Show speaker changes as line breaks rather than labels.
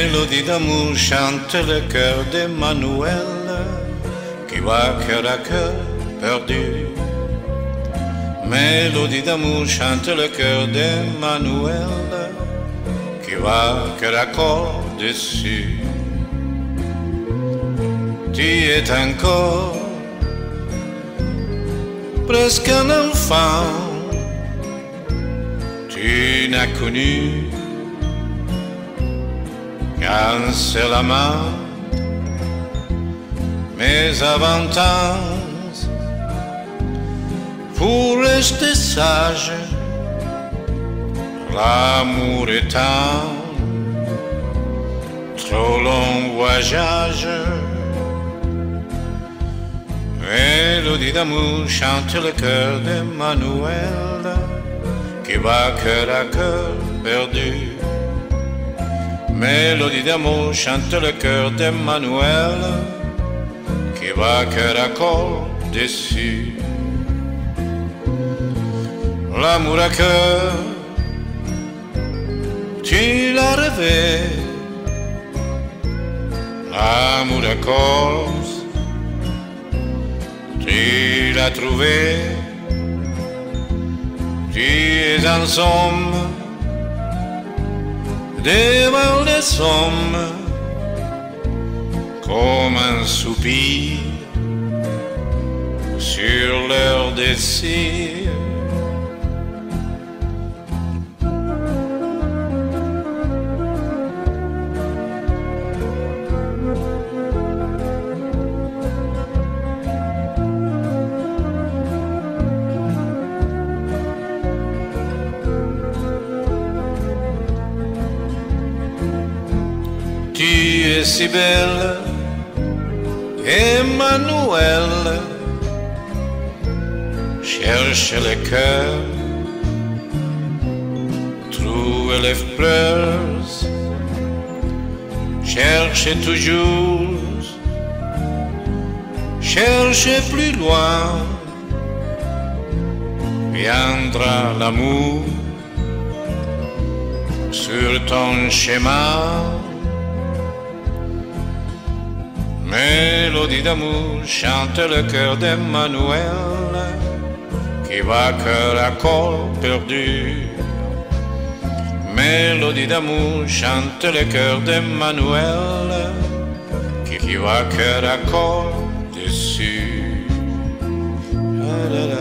Mélodie d'amour chante le cœur d'Emmanuel qui va cœur à cœur perdu. Mélodie d'amour chante le cœur d'Emmanuel qui va cœur à corps dessus. Tu es encore presque un enfant, tu n'as connu qu'un seul amant, mais avantage pour rester sage, l'amour est un trop long voyage. Mélodie d'amour chante le cœur d'Emmanuel qui va cœur à cœur perdu. Mélodie d'amour chante le cœur d'Emmanuel qui va cœur à corps déçu. L'amour à cœur, tu l'as rêvé. L'amour à corps, tu l'as trouvé. Tu es en somme devant les sommes comme un soupir sur leur désir. Tu es si belle, Emmanuel, cherche le cœur, trouve les fleurs, cherche toujours, cherche plus loin, viendra l'amour sur ton chemin. Mélodie d'amour chante le cœur d'Emmanuel qui va cœur à corps perdu. Mélodie d'amour chante le cœur d'Emmanuel qui va cœur à corps déçu.